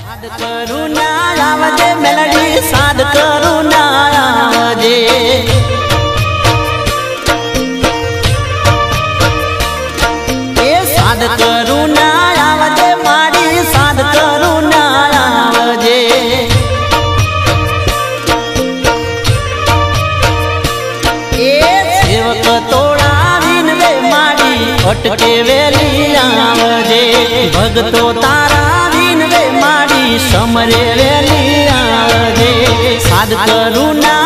साद करू ना आवजे मेलडी साद करू ना आवजे ए साद करू ना आवजे मारी साद करू ना आवजे ए सेवक तोड़ा विन वे मारी अटके वेली आवजे भगतो तारा विन वे मारी समरे वेली आवजे साद करू ना